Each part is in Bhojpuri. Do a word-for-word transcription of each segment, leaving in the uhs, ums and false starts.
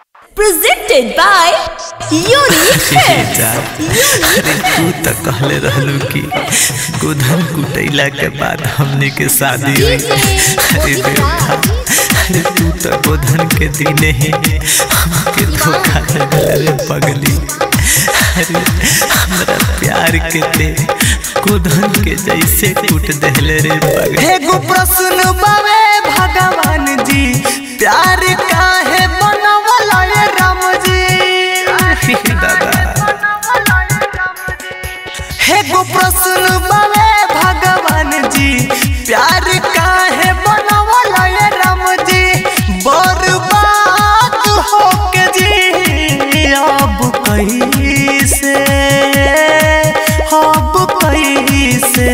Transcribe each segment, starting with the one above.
Presented by Unique Hits. अरे तू तो कहले रहलू कि गोधन कुटैला के बाद हमने के शादी हुई। अरे बेटा, अरे तू तो गोधन के दिन ही हमके धोखा दे रे पगली। अरे हमरा प्यार के ते गोधन के जैसे कूट देले रे पगली। एगो प्रश्न बावे भगवान जी, प्यार काहे बनवला ये राम जी? दादा एगो प्रश्न बावे भगवान जी, प्यार काहे बनवला ये राम जी? बर्बाद होके जी अब कैसे, अब कैसे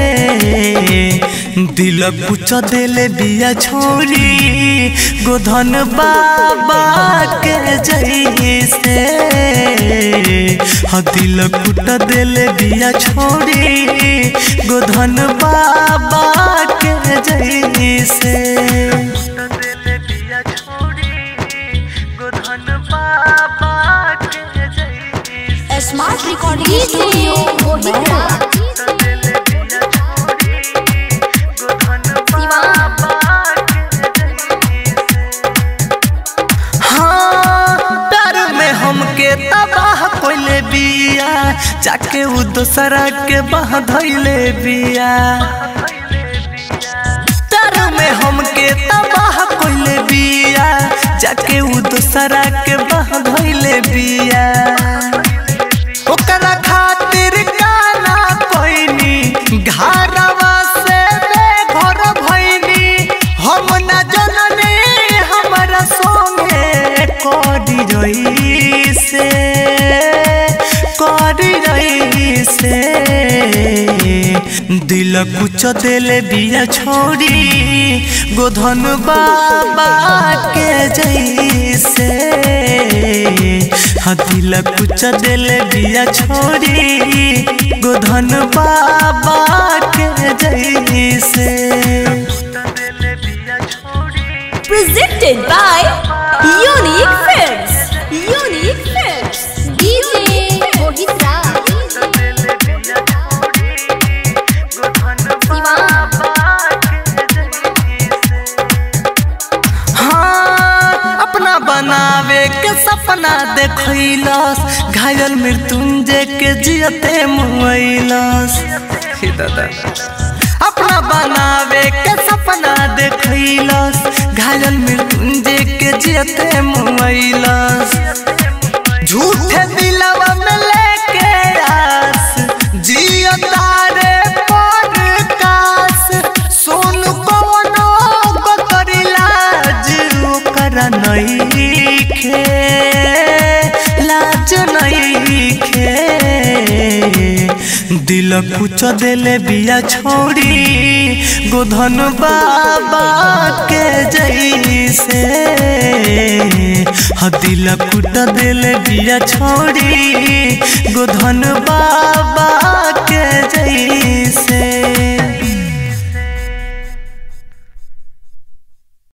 दिल कुछ दिले बिया छोरी गोधन बाबा के जैसे। हाँ दिल कुट दिले बिया छोरी गोधन बाबा के जैसे। Smart recording studio Mohit. तबाह कोइले बिया जाके उ दोसरा के बह धइले बिया। तर में हमके तबाह कोइले बिया जाके उ दोसरा के बह धइले बिया। ओकरा खातिर गाना कोइनी घरवा से बेघर भइनी। हम ना जननी हमरा संगे करी रही से, करी रही से दिल कुछ दिले बिया छोरी गोधन बाबा के जैसे। हाँ दिल कुछ दिले बिया छोरी गोधन बाबा के जैसे। Presented by Unique Hits. Unique Hits. D J मोहित। हाँ अपना बनावे के सपना देखैलस, घायल मृत्युंजय के जियते मुइलस। दादा अपना बनावे के सपना देखैलस, घायल मृत्युंजय के जियते मुइलस। झूठे दिलवा में लेके आस जियता रे परकास। सुन कोनो गोतरी लाज ओकरा नइखे, लाज नइखे। दिल कुछ दिले बिया छोड़ी गोधन बाबा के जैसे। हाँ दिल कुट दिले बिया छोड़ी गोधन बाबा के जैसे।